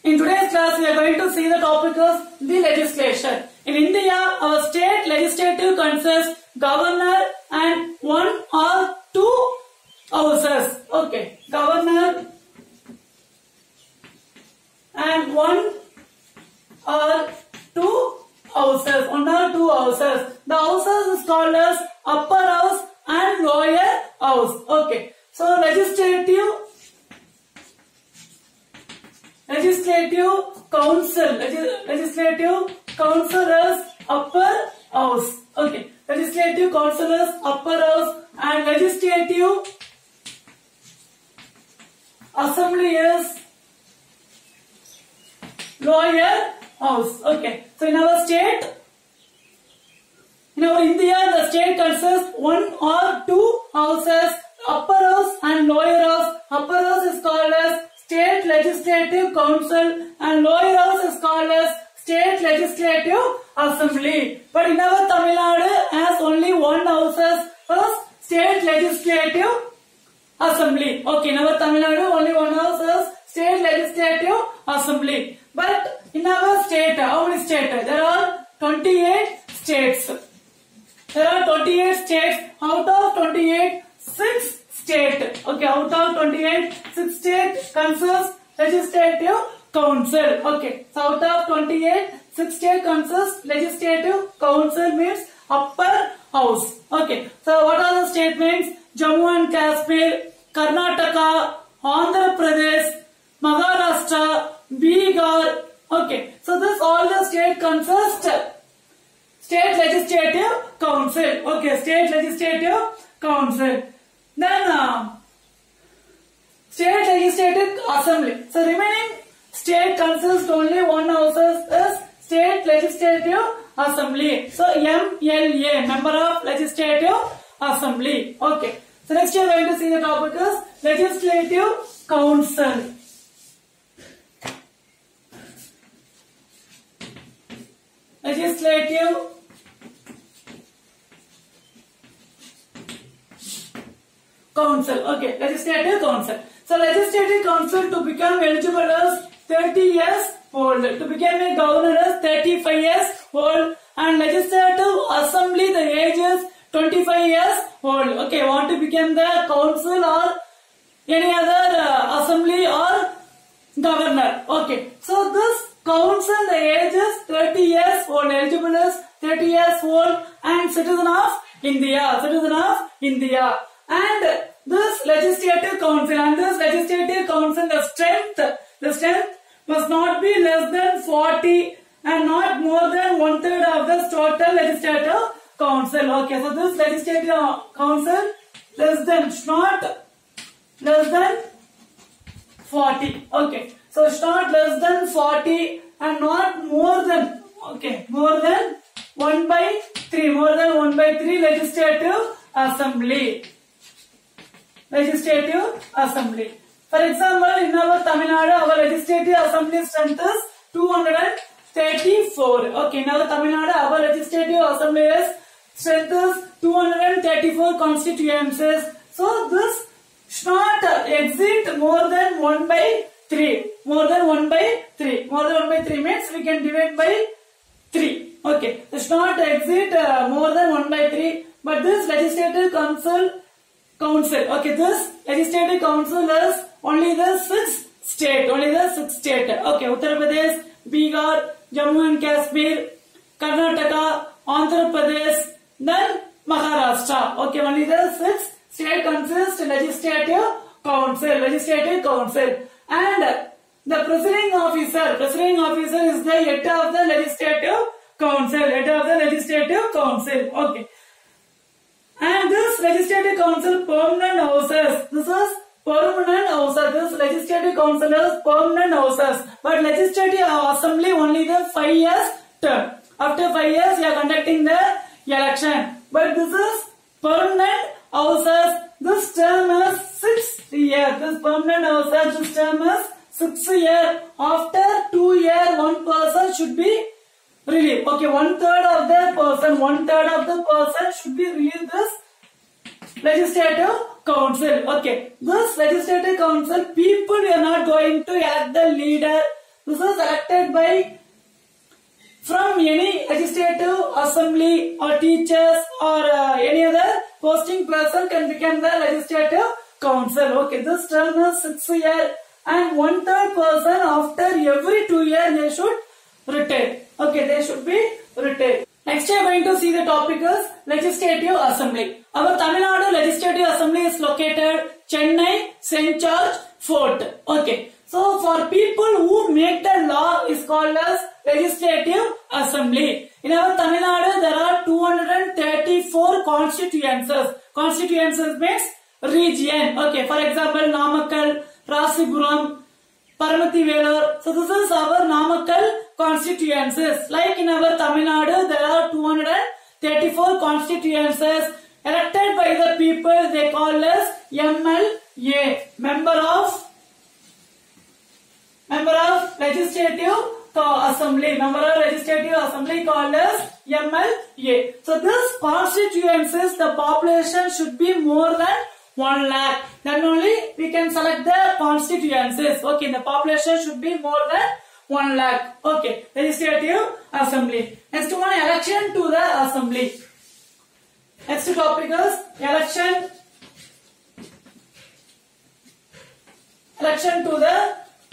In today's class, we are going to see the topic of the legislation. In India, our state legislative consists governor and one or two houses. Okay, governor and one or two houses. One or two houses. The houses is called as upper house and lower house. Okay, so legislative council is upper house. Okay, legislative council is upper house and legislative assembly is lower house. Okay, so in our state, in our India, the state consists one or two houses, upper house and lower house. Upper house is called as State Legislative Council and lower house is called as State Legislative Assembly. But in our Tamil Nadu has only one house as State Legislative Assembly. Okay, in our Tamil Nadu only one house as State Legislative Assembly. But in our state, how many states? There are 28 states. There are 28 states. Out of 28, 6 states. Okay, out of 28, 6 states consists legislative council. Okay, so out of 28, 6 states consists legislative council means upper house. Okay, so what are the state names? Jammu and Kashmir, Karnataka, Andhra Pradesh, Maharashtra, Bihar. Okay, so this all the state consist State Legislative Council. Okay, State Legislative Council. Then State Legislative Assembly. So remaining state consists only one house is State Legislative Assembly. So MLA, Member of Legislative Assembly. Okay. So next we are going to see the topic is Legislative Council. Legislative Council. Okay, Legislative Council. So Legislative Council to become eligible is 30 years old. To become a governor is 35 years old. And Legislative Assembly the age is 25 years old. Okay, want to become the council or any other assembly or governor. Okay, so this council the age is 30 years old. Eligible is 30 years old and citizen of India. Citizen of India. And this legislative council the strength must not be less than 40 and not more than 1/3 of the total legislative council. Okay, so this legislative council not less than 40. Okay, so it's not less than 40 and not more than 1/3. More than 1/3 legislative assembly. Legislative Assembly. For example, in our Tamil Nadu, our Legislative Assembly strength is 234. Okay, in our Tamil Nadu, our Legislative Assembly strength is 234 constituencies. So this should not exceed more than 1/3. More than 1/3. More than 1/3 means we can divide by 3. Okay, it should not exceed more than 1/3. But this Legislative Council. Okay, this Legislative Council is only the 6 state. Okay, Uttar Pradesh, Bihar, Jammu and Kashmir, Karnataka, Andhra Pradesh, then Maharashtra. Okay, only the 6 state consist Legislative Council. And the presiding officer is the head of the Legislative Council. Okay. And this Legislative Council permanent houses. This is permanent houses. This Legislative Council is permanent houses. But Legislative Assembly only the 5 years term. After 5 years, you are conducting the election. But this is permanent houses. This term is 6 years. This permanent houses, this term is 6 years. After 2 years, one person should be relieved. Okay, 1/3 of the person should be relieved this Legislative Council. Okay, this Legislative Council, people are not going to elect the leader. This is elected by from any legislative assembly or teachers or any other posting person can become the legislative council. Okay, this term is 6 years and 1/3 person after every 2 years they should retire. Okay, they should be retired. Next we are going to see the topic is Legislative Assembly. Our Tamil Nadu Legislative Assembly is located Chennai, St. George, Fort. Okay. So for people who make the law is called as Legislative Assembly. In our Tamil Nadu there are 234 constituencies. Constituencies means region. Okay. For example, Namakkal, Rasipuram, Paramati Velur. So this is our Namakkal constituencies. Like in our Tamil Nadu, there are 234 constituencies elected by the people. They call as MLA, Member of Legislative Assembly. Member of Legislative Assembly called as MLA. So this constituencies, the population should be more than 1 lakh. Then only we can select the constituencies. Okay, the population should be more than 1 lakh. Okay, Legislative Assembly. Next one, election to the Assembly. Next topic is election to the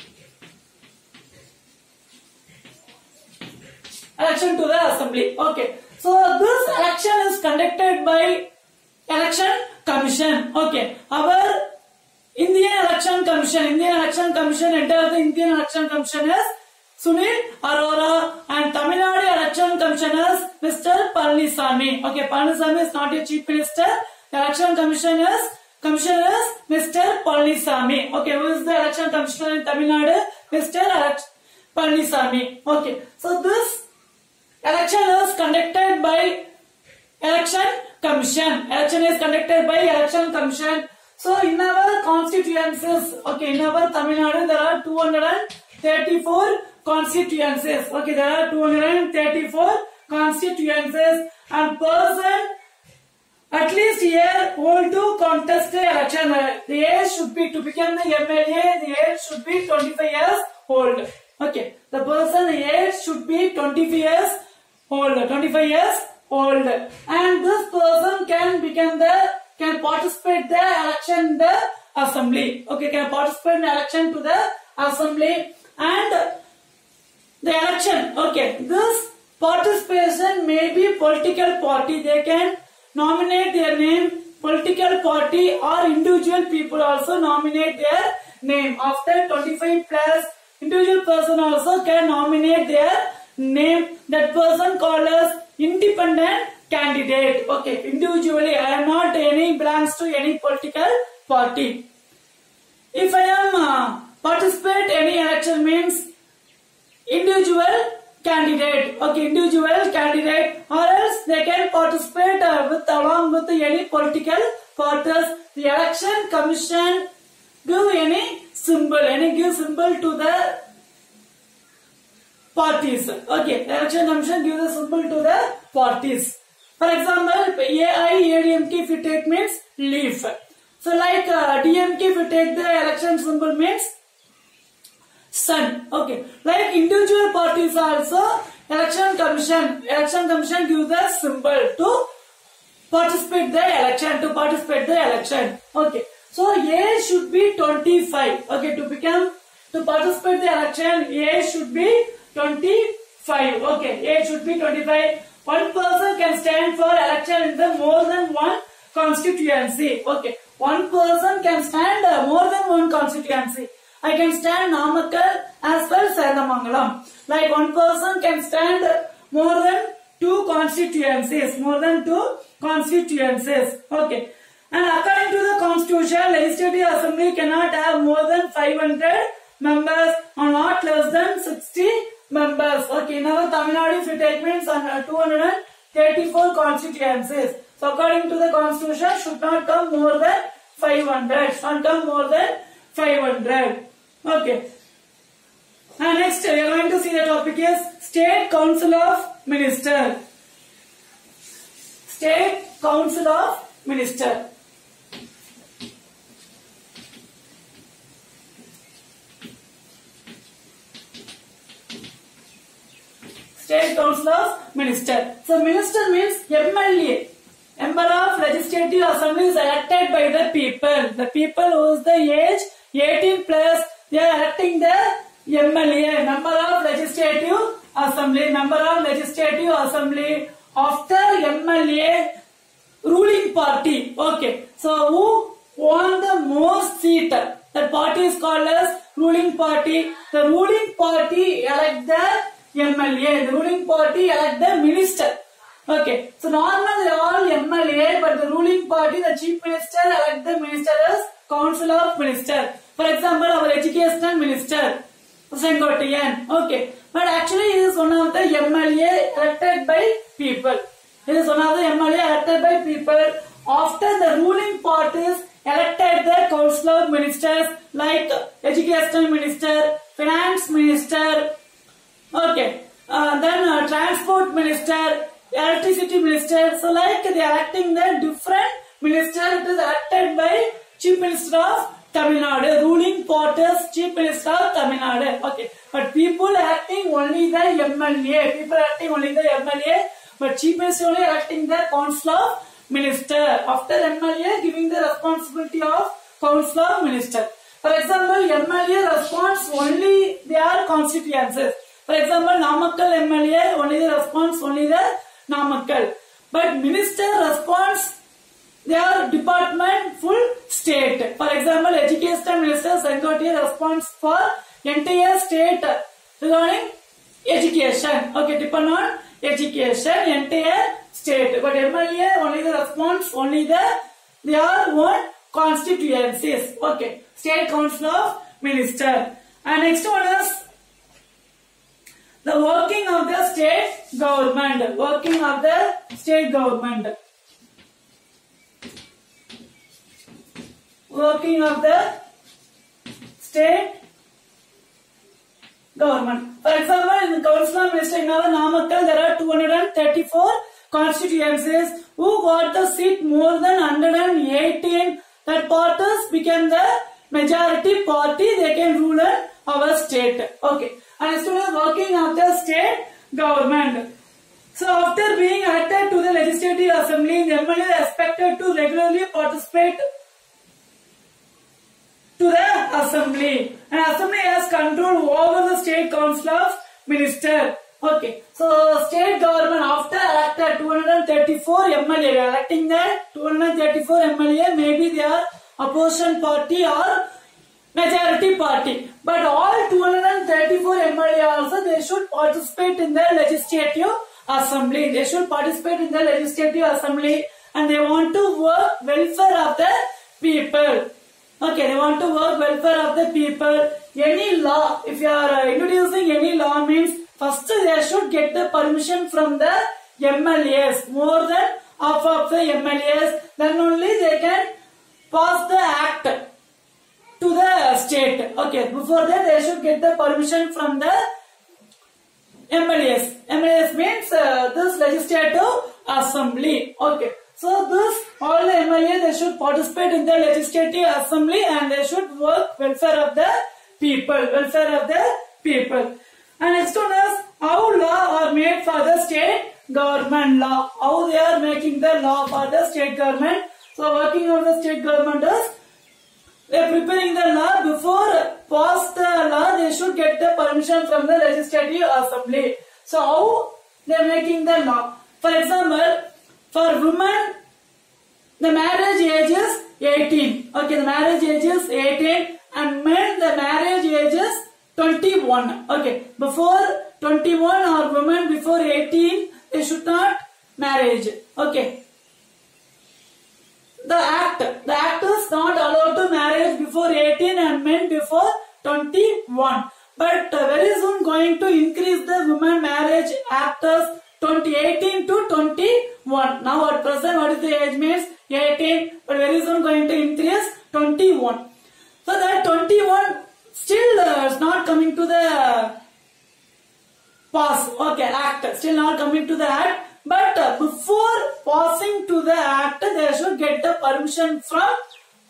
Assembly. Okay, so this election is conducted by Election Commission. Okay, our Indian Election Commission, head of the Indian Election Commission is Sunil Arora, and Tamil Nadu Election Commissioner is Mr. Palanisamy. Okay, Palanisamy is not a chief minister. The Election Commissioner is Mr. Palanisamy. Okay, who is the Election Commissioner in Tamil Nadu? Mr. Palanisamy. Okay, so this election is conducted by Election Commission. Election is conducted by Election Commission. So in our constituencies, okay, in our Tamil Nadu there are 234 constituencies. Okay, there are 234 constituencies, and person at least year old to contest the election. The age should be, to become the MLA, the age should be 25 years old. Okay, the person age should be 25 years old, and this person can participate the election in the assembly. Okay, can participate in the election to the assembly, and the election. Okay, this participation may be political party. They can nominate their name, political party, or individual people also nominate their name. After 25 plus, individual person also can nominate their name. That person called as independent candidate. Okay, individually, I am not any belongs to any political party. If I am participate any election means individual candidate. Okay, individual candidate, or else they can participate along with any political parties. The Election Commission give any symbol to the parties. Okay, the Election Commission gives a symbol to the parties. For example, AIADMK if you take means leaf. So like DMK if you take the election symbol means sun. Okay, like individual parties also, Election Commission gives the symbol to participate the election. Okay, so age should be 25. Okay, to participate the election, age should be 25. Okay, age should be 25. One person can stand for election in the more than one constituency. Okay, one person can stand more than one constituency. I can stand Namakkal as well as Sedamangalam. Like one person can stand more than two constituencies. Okay. And according to the constitution, Legislative Assembly cannot have more than 500 members or not less than 60 members. Okay, in our Tamil Nadu, if you take means 234 constituencies. So according to the constitution, should not come more than 500. Okay. And next, we are going to see the topic is State Council of Ministers. State Council of Ministers. State Council of Minister. So minister means MLA. Member of Legislative Assembly is elected by the people. The people whose the age 18 plus, they are electing the MLA, Member of Legislative Assembly. Member of Legislative Assembly after MLA ruling party. Okay. So who won the most seat? That party is called as ruling party. The ruling party elect the MLA. The ruling party elect the minister. Okay. So normally all MLA, but the ruling party, the chief minister elect the minister as Council of Minister. For example, our education minister, Sengotian. Okay. But actually he is one of the MLA elected by people. He is one of the MLA elected by people. After the ruling parties elected the Council of Ministers like Education Minister, Finance Minister, okay, then Transport Minister, Electricity Minister. So like they are electing the different minister. It is elected by Chief Minister of Tamil Nadu, ruling parties Chief Minister of Tamil Nadu. Okay, but people electing only the MLA. People electing only the MLA, but Chief Minister only electing the Council of Minister. After MLA giving the responsibility of Council of Minister. For example, MLA responds only their constituencies. For example, Namakkal MLA only the response only the Namakkal. But minister responds their department full state. For example, Education Minister Sengotia responds for entire state regarding education. Okay, depend on education, entire state. But MLA only the response only their own constituencies. Okay, State Council of Minister. And next one is the working of the state government. Working of the state government. Working of the state government. For example, in the Council of Minister in our Namakkal, there are 234 constituencies who got the seat more than 118. That parties became the majority party. They can rule our state. Okay. And as soon as working of the state government. So after being elected to the Legislative Assembly, the MLA is expected to regularly participate to the Assembly. And Assembly has control over the State Council of Minister. Okay. So state government after elected 234 MLA, electing the 234 MLA, maybe they are opposition party or majority party. But all 234 MLA also they should participate in the Legislative Assembly. They should participate in the Legislative Assembly and they want to work welfare of the people. Okay, they want to work welfare of the people. Any law, if you are introducing any law means first they should get the permission from the MLAs. More than half of the MLAs. Then only they can pass the act to the state. Okay, before that they should get the permission from the MLAs. MLAs means this Legislative Assembly. Okay. So this all the MLA they should participate in the Legislative Assembly and they should work welfare of the people. Welfare of the people. And next one is how law are made for the state government law. How they are making the law for the state government. So working on the state government is they are preparing the law. Before pass the law they should get the permission from the Legislative Assembly. So how they are making the law. For example, for women, the marriage age is 18. Okay, the marriage age is 18 and men, the marriage age is 21. Okay, before 21 or women before 18, they should not marriage. Okay. The act is not allowed to marriage before 18 and men before 21. But very soon going to increase the women marriage act as 2018 to 21. Now at present what is the age means 18, but very soon going to increase 21. So that 21 still is not coming to the pass. Okay, act still not coming to the act. But before passing to the act, they should get the permission from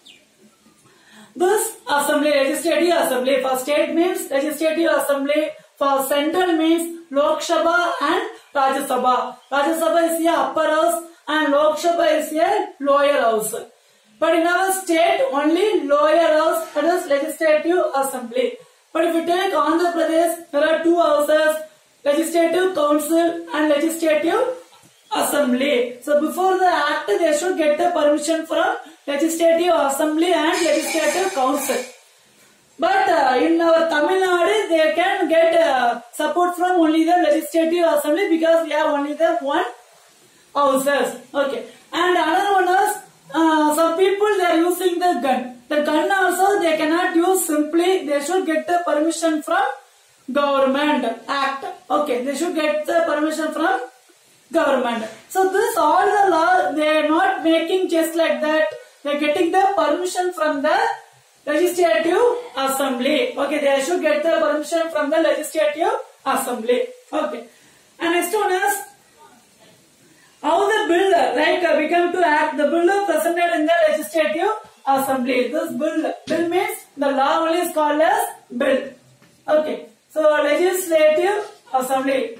this assembly, Legislative Assembly. For state means Legislative Assembly. For central means Lok Sabha and Rajya Sabha. Rajya Sabha is a upper house and Lok Sabha is a lower house. But in our state, only lower house, that is legislative assembly. But if you take Andhra Pradesh, there are two houses, legislative council and legislative assembly. So before the act, they should get the permission from legislative assembly and legislative council. But in our Tamil Nadu, they can get support from only the legislative assembly because we have only the one houses. Okay. And another one is, some people they are using the gun. The gun also they cannot use simply. They should get the permission from government act. Okay, they should get the permission from government. So this all the law they are not making just like that. They are getting the permission from the legislative assembly. Okay, they should get the permission from the legislative assembly. Okay, and next one is how the bill become to act. The bill presented in the legislative assembly. This bill means the law only is called as bill. Okay, so legislative assembly.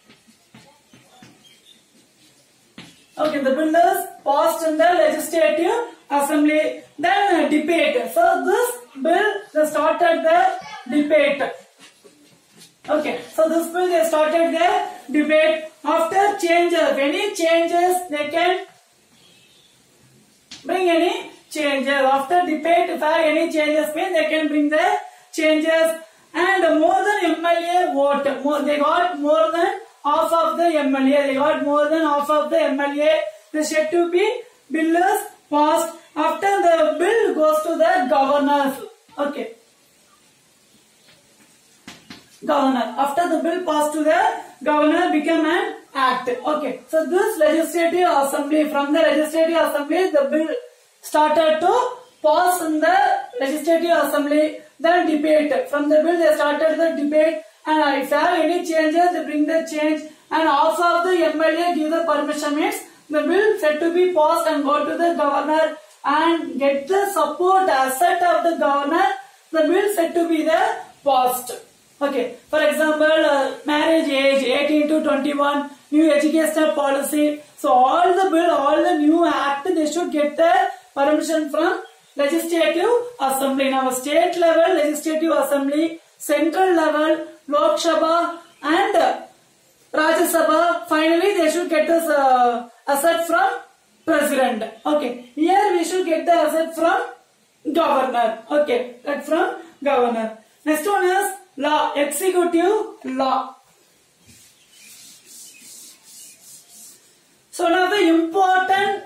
Okay, the bill is passed in the legislative assembly. Then debate. So this bill they started the debate. Okay, so this bill they started the debate. After changes, any changes they can bring any changes. After debate, if any changes mean they can bring the changes. And more than MLA vote, they got more than half of the MLA. They got more than half of the MLA. They said to be bill is passed. After the bill goes to the governor. Okay. Governor. After the bill passed to the governor become an act. Okay. So this legislative assembly, from the legislative assembly, the bill started to pass in the legislative assembly. Then debate. From the bill they started the debate. And if there are any changes, they bring the change. And half of the MLA give the permission means the bill said to be passed and go to the governor and get the support asset of the governor. The bill said to be the passed. Okay. For example, marriage age 18 to 21, new educational policy. So all the bill, all the new act, they should get the permission from legislative assembly. In our state level, legislative assembly, central level, Lok Sabha and Rajya Sabha. Finally, they should get this asset from president. Okay. Here we should get the asset from governor. Okay. That from governor. Next one is law. Executive law. So now the important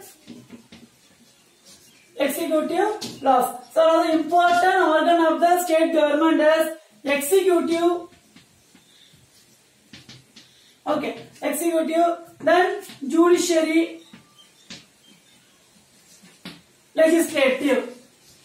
executive laws. So now the important organ of the state government is executive. Okay, executive, then judiciary, legislative.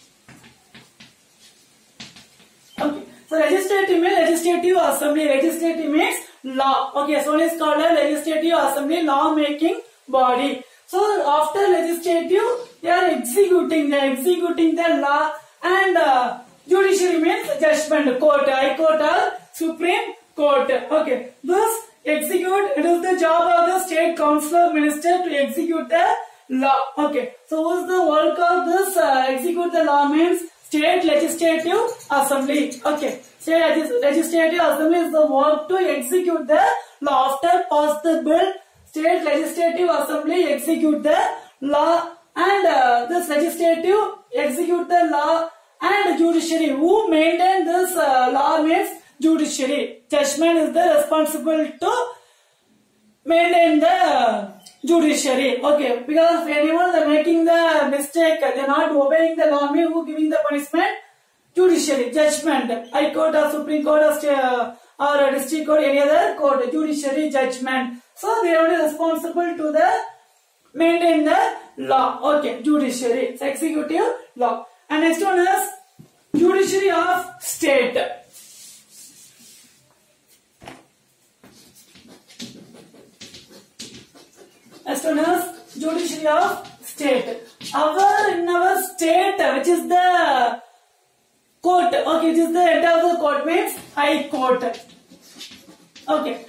Okay, so legislative means legislative assembly. Legislative means law. Okay, so it is called a legislative assembly, law making body. So after legislative, they are executing the law, and judiciary means judgment, court, high court or supreme court. Okay, this execute, it is the job of the state councillor minister to execute the law. Okay, so what is the work of this execute the law means state legislative assembly. Okay, state legislative assembly is the work to execute the law. After pass the bill, state legislative assembly execute the law, and this legislative execute the law, and judiciary who maintain this law means judiciary. Judgment is the responsible to maintain the judiciary. Okay, because anyone they are making the mistake, they are not obeying the law, means who giving the punishment? Judiciary, judgment, high court or supreme court or district court, any other court, judiciary, judgment. So they are only responsible to the maintain the law. Okay, judiciary, it's executive law. And next one is judiciary of state. Next one is judiciary of state. In our state, which is the court, okay, which is the head of the court means high court. Okay.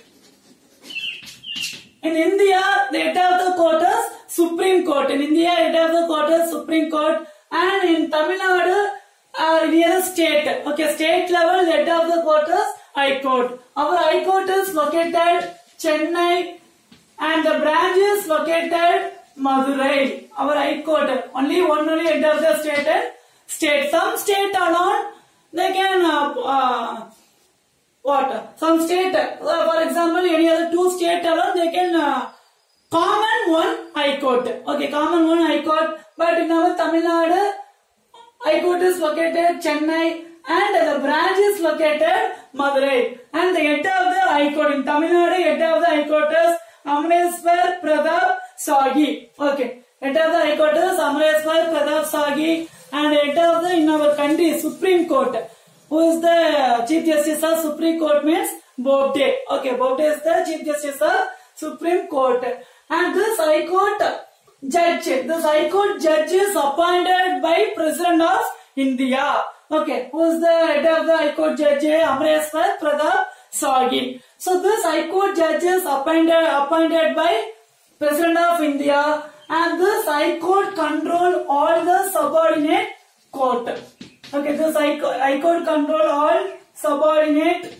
In India, the head of the court is Supreme Court. In India, head of the court is Supreme Court. And in Tamil Nadu, near state. Okay, state level, the head of the court is High Court. Our High Court is located Chennai and the branch is located Madurai. Our High Court, only head of the state. Some state alone, they can some state, for example, any other two state alone, they can common one High Court. Okay, common one High Court. But in our Tamil Nadu, High Court is located Chennai and the branch is located Madurai. And the head of the High Court in Tamil Nadu, head of the High Court is Amreswar Pratap Sagi. Okay, head of the High Court is Amreswar Pratap Sagi. And head of the, in our country, Supreme Court. Who is the Chief Justice of Supreme Court means Bobde. Okay, Bobde is the Chief Justice of Supreme Court. And this High Court judge is appointed by President of India. Okay, who is the head of the High Court judge? Amreswar Pratap Sagi. So this High Court judge is appointed by President of India, and this High Court control all the subordinate court. Okay, this High Court control all subordinate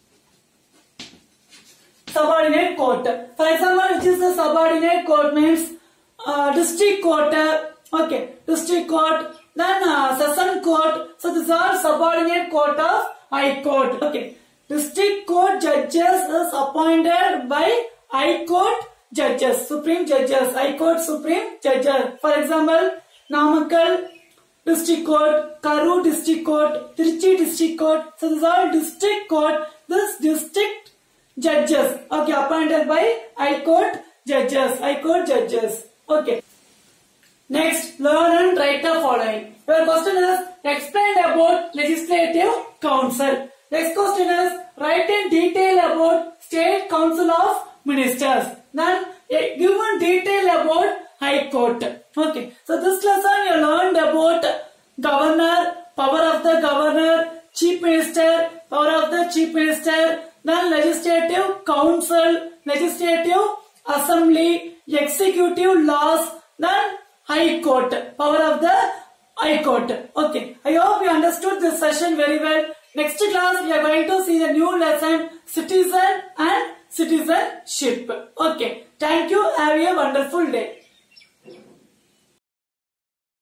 court. For example, which is the subordinate court means district court. Okay, district court. Then session court. So these are subordinate court of High Court. Okay, district court judges is appointed by High Court judges, Supreme judges, High Court Supreme judges. For example, Namakkal District Court, Karur District Court, Trichy District Court. So these are district court. This district judges, okay, appointed by High Court judges, High Court judges. Okay. Next, learn and write the following. Your question is explain about Legislative Council. Next question is write in detail about State Council of Ministers. Then give in detail about High Court. Okay. So this lesson you learned about Governor, power of the Governor, Chief Minister, power of the Chief Minister, then Legislative Council, Legislative Assembly, Executive Laws, then High Court, power of the High Court. Okay. I hope you understood this session very well. Next class we are going to see the new lesson, Citizen and Citizenship. Okay. Thank you. Have a wonderful day.